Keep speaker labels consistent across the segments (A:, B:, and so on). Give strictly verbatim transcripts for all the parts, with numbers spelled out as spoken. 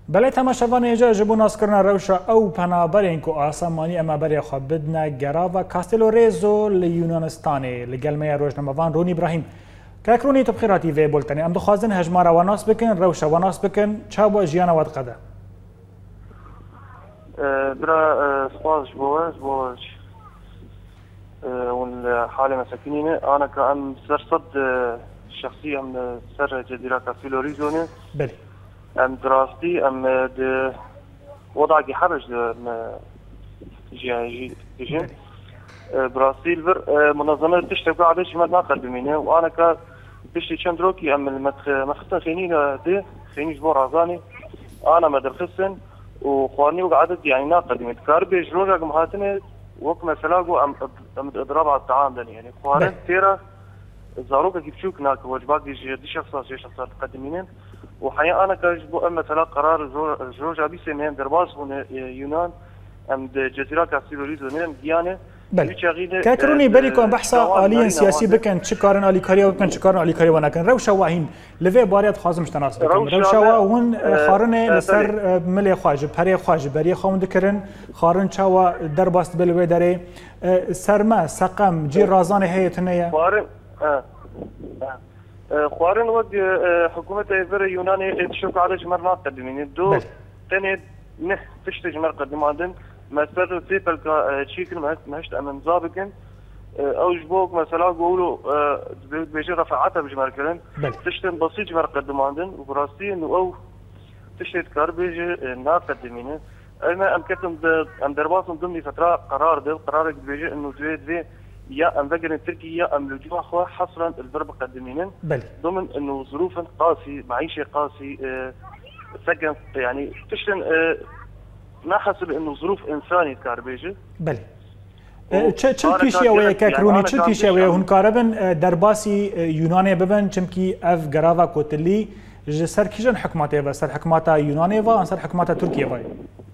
A: بله تماشاوان ایجا جبو ناس کرنا روشا او پنابرین کو آسمانی اما بری خواب بدنا گراوا کاستلو ریزو لیونانستانه لگلمه روزنامه‌وان رونی ابراهیم که رونی تو بخیراتی وی بولتنی ام دخوازن هجمارا و ناس بکن روشا و ناس بکن چابو جیانا ود قده
B: برا سپاس جبوه جبوه والحالة مساكينين أنا كأم سر صد شخصية أم سر جزيرة كاستلو ريزو
A: بله
B: ام دراستي ام د وضع حرج ام جي جي براسيل بر منظمه تشتغل على شي ما قدمينه وانا ك تشتي شندروكي ام المدخ مخطه خيني دي خيني جبور عزاني انا مدرخسن وخواني وقعدت يعني ناقد كاربي جروجا مهاتني وقت مثلا ام ام اضراب على الطعام يعني خوارن تيرا زاروكا كيف شوك ناك وجبات دي دي شخص شي شخص تقدمينين وحقيقة أنا كجبو أما مثلا قرار جورجا بيسي مهم درباس هنا يونان أم جزيرة كاستيلو ريزو نم ديانة
A: بله كاكروني بريكو بحثا آليا سياسي بكن چكارن آلي كاريا بكن چكارن آلي كاريا ونكن روشا واهين لفي باريات خازم شتناس بكن روشا وهون خارن لسر ملي خواج بري خواج بري خون دكرن خارن چاوا درباس بلوي داري سرما سقم جي رازان هيتنيا
B: خارن خوارن ود حكومة إيفر يوناني تشوف على جمرنا قدمين دو تاني نه تشتي جمر قدمادن مثلا سيبل كشيكل ما هشت أمن زابكن أو جبوك مثلا قولوا بيجي رفعتها بجمر كلن تشتي بسيط جمر قدمادن وبراستي إنه أو تشتي كار بيجي نا قدمين أنا أم كتم أم درباسهم ضمن فترة قرار ده قرار بيجي إنه دوي دوي يا ام ذكر تركيا يا ام لجوء اخوه حصرا الضرب قدمينا ضمن انه ظروف قاسي معيشه قاسي أه سكن يعني تشتن أه ما حسب انه ظروف انساني كاربيجي
A: بله چه پیشیا ویا کاکرونی چه پیشیا ویا هون کاربن درباسی یونانی ببن چمکی اف گراوا کوتلی جسر کیجن حکماته و سر حکماته یونانی و سر حکماته ترکیه وای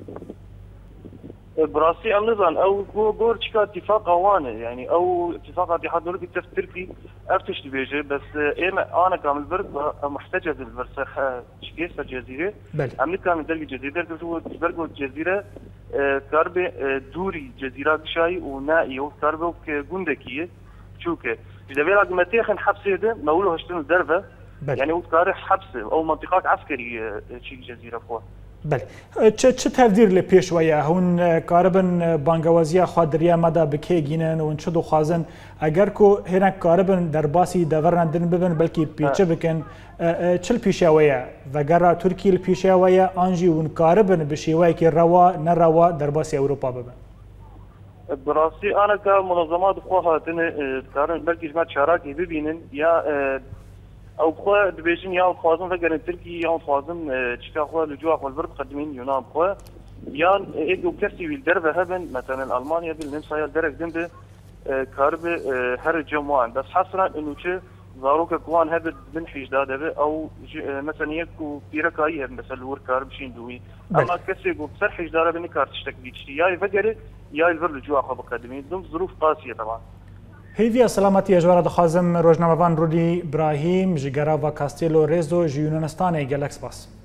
B: براسي ام نظن او بور تشكا اتفاق اوانه يعني او اتفاق اتحاد الاوروبي تركي افتش بيجي بس انا انا كامل برد محتجز الفرسخ تشكيس الجزيره ام كامل درجه جزيره برد الجزيره كاربي دوري جزيره بشاي ونائي وكاربي كجندكيه شوكه اذا بيلاق متيخن حبسه ده مولو هشتن درفه يعني وكاره حبسه او منطقات عسكريه شي جزيره فوق
A: بله چه چه تفدیر لپیش ویا هون کاربن بانگوازی خادریا مدا بکی گینن و چه دو خازن اگر کو هنگ کاربن در باسی دورن دن ببن بلکی پیچه بکن چل پیشا ویا وگرا ترکی پیشا ویا آنجی ون کاربن بشیوای که روا نه روا در باسی اروپا ببن
B: براسي انا كمنظمات اخوها تن كارن بلكي جماعه شراكي ببينن يا او بخوا دبيجن يا خوازن فقر تركي يا خوازن تشكا خوا لجوا خوا البرد قدمين يونان بخوا يا ايجو كرسي بالدربه هبن مثلا المانيا بالنمسا درك دنب كارب هر جموان بس حصرا انه تش ضاروك كوان هبد من حجداد او مثلا يكو بيركاي مثلا ور كارب شين دوي اما كسي جو بسر حجدار بن كار تشتك بيتشي يا فقر يا البرد لجوا خوا قدمين ضمن ظروف قاسيه طبعا
A: هیوی سلامتی اجوار دخوازم روزنامه‌وان رونی ابراهیم جگرا و کاستلو ریزو جیونانستان گلکس باس